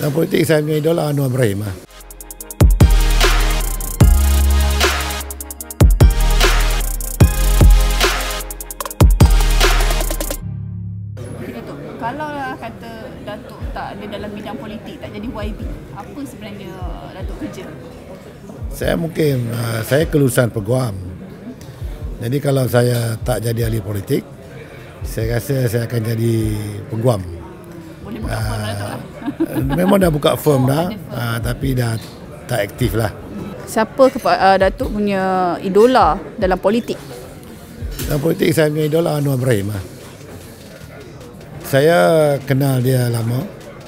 Dalam politik saya punya idola Anwar Ibrahim lah. Datuk, kalau kata Datuk tak ada dalam bidang politik, tak jadi YB, apa sebenarnya Datuk kerja? Saya kelulusan peguam. Jadi kalau saya tak jadi ahli politik, saya rasa saya akan jadi peguam. Boleh buka firm Datuk lah. Memang dah buka firm dah, tapi dah tak aktif lah. Siapa Datuk punya idola dalam politik? Dalam politik saya punya idola Anwar Ibrahim lah. Saya kenal dia lama.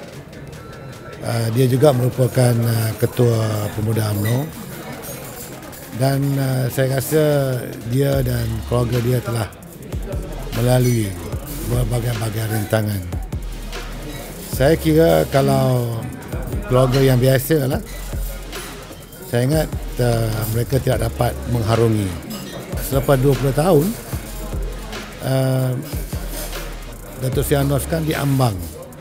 Dia juga merupakan ketua pemuda UMNO. Dan saya rasa dia dan keluarga dia telah melalui berbagai-bagai rintangan. Saya kira kalau keluarga yang biasa lah, saya ingat mereka tidak dapat mengharungi. Selepas 20 tahun, Datuk Seri Anwar kan diambang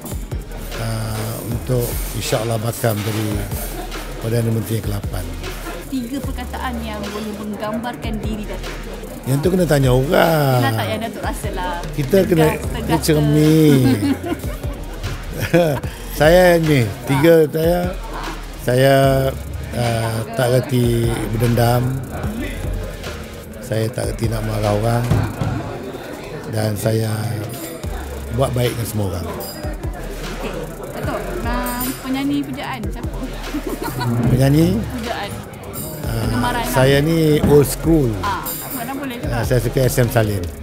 untuk insya-Allah bakal menjadi Perdana Menteri yang ke-8. 3 perkataan yang boleh menggambarkan diri Datuk. Yang tu kena tanya orang. Kenapa tak yang Datuk rasa lah? Kita kena cermin. Saya ni, 3 saya tak reti berdendam. Saya tak reti nak marah orang. Dan saya buat baik dengan semua orang. Okey, Datuk, penyanyi pujaan siapa? Penyanyi? Pujaan. Saya ni old school. Tak apa, boleh juga. Saya suka SM Salim.